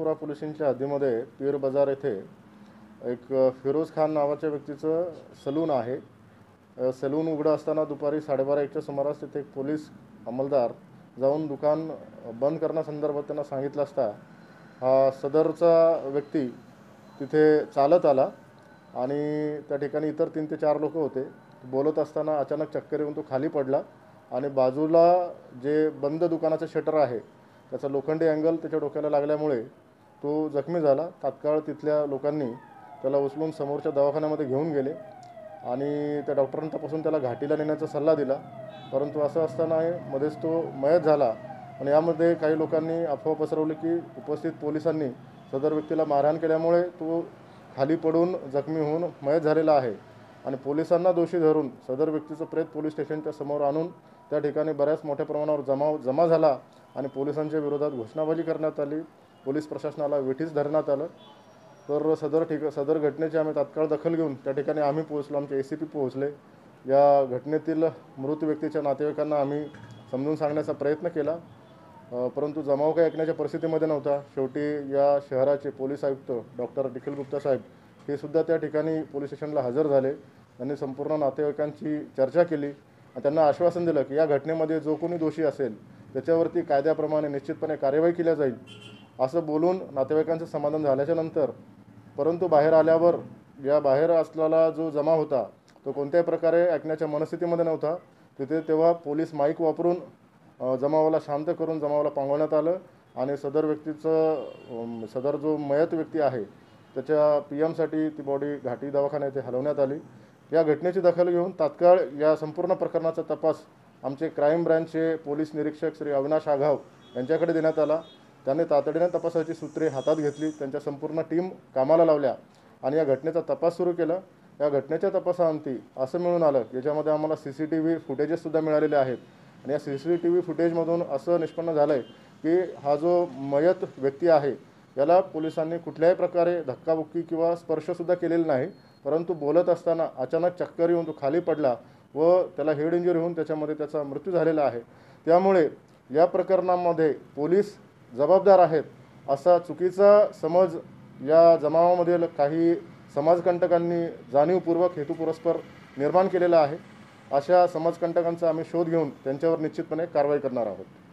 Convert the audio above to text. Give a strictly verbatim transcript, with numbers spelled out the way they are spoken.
खानापुरा police स्टेशनच्या हद्दीमध्ये पीर बाजार येथे एक फिरोज खान नावाच्या व्यक्तीचं सलून आहे। सलून उघडं असताना दुपारी साडेबारा एकच्या सुमारास तिथे एक पोलीस अंमलदार जाऊन दुकान बंद करण्यासंदर्भात त्यांना सांगितलं असता हा सदरचा व्यक्ती तिथे चालत आला आणि त्या ठिकाणी इतर तीन ते चार लोक होते। बोलत असताना अचानक चक्कर येऊन तो खाली पडला आणि बाजूला जे बंद दुकानाचं शटर आहे त्याचा लोखंडी अँगल त्याच्या डोक्याला लागल्यामुळे तो जखमी झाला। तात्काळ तिथल्या लोकांनी त्याला उचलून समोरच्या दवाखान्यामध्ये घेऊन गेले आणि त्या डॉक्टरांनी तपासून त्याला घाटीला नेण्याचा सल्ला दिला, परंतु असं असताना मध्येच तो मयत झाला। आणि यामध्ये काही लोकांनी अफवा पसरवली की उपस्थित पोलिसांनी सदर व्यक्तीला मारहाण केल्यामुळे तो खाली पडून जखमी होऊन मयत झालेला आहे आणि पोलिसांना दोषी धरून सदर व्यक्तीचं प्रेत पोलीस स्टेशनच्या समोर आणून त्या ठिकाणी बऱ्याच मोठ्या प्रमाणावर जमाव जमा झाला आणि पोलिसांच्या विरोधात घोषणाबाजी करण्यात आली। पोलीस प्रशासनाला वेठीस धरण्यात आलं। तर सदर ठिक सदर घटनेची आम्ही तात्काळ दखल घेऊन त्या ठिकाणी आम्ही पोहोचलो, आमचे ए सी पी पोहोचले। या घटनेतील मृत व्यक्तीच्या नातेवाईकांना आम्ही समजून सांगण्याचा प्रयत्न केला, परंतु जमाव काही ऐकण्याच्या परिस्थितीमध्ये नव्हता। शेवटी या शहराचे पोलीस आयुक्त डॉक्टर निखिल गुप्ता साहेब हे सुद्धा त्या ठिकाणी पोलीस स्टेशनला हजर झाले। त्यांनी संपूर्ण नातेवाईकांची चर्चा केली आणि त्यांना आश्वासन दिलं की या घटनेमध्ये जो कोणी दोषी असेल त्याच्यावरती कायद्याप्रमाणे निश्चितपणे कार्यवाही केली जाईल असं बोलून नातेवाईकांचं समाधान झाल्याच्या नंतर, परंतु बाहेर आल्यावर या बाहेर असलेला जो जमा होता तो कोणत्याही प्रकारे ऐकण्याच्या मनस्थितीमध्ये नव्हता। तिथे तेव्हा पोलीस माईक वापरून जमावाला शांत करून जमावाला पांगवण्यात आलं आणि सदर व्यक्तीचं सदर जो मयत व्यक्ती आहे त्याच्या पी एमसाठी ती बॉडी घाटी दवाखान्यात येथे हलवण्यात आली। या घटनेची दखल घेऊन तात्काळ या संपूर्ण प्रकरणाचा तपास आमचे क्राईम ब्रँचचे पोलीस निरीक्षक श्री अविनाश आघाव यांच्याकडे देण्यात आला। त्यांनी तातडीने तपासाची सूत्रे हातात घेतली, त्यांच्या संपूर्ण टीम कामाला लावल्या आणि या घटनेचा तपास सुरू केला। या घटनेच्या तपासाअंती असं मिळून आलं याच्यामध्ये आम्हाला सी सी टी व्ही फुटेजेससुद्धा मिळालेले आहेत आणि या सी सी टी व्ही फुटेजमधून असं निष्पन्न झालं आहे की हा जो मयत व्यक्ती आहे याला पोलिसांनी कुठल्याही प्रकारे धक्काबुक्की किंवा स्पर्शसुद्धा केलेला नाही, परंतु बोलत असताना अचानक चक्कर येऊन तो खाली पडला व त्याला हेड इंजुरी होऊन त्याच्यामध्ये त्याचा मृत्यू झालेला आहे। त्यामुळे या प्रकरणामध्ये पोलीस जबाबदार आहेत असा चुकीचा समज या जमावामधील काही समाजकंटकांनी जाणीवपूर्वक हेतुपुरस्पर निर्माण केलेला आहे। अशा समाजकंटकांचा आम्ही शोध घेऊन त्यांच्यावर निश्चितपणे कारवाई करणार आहोत।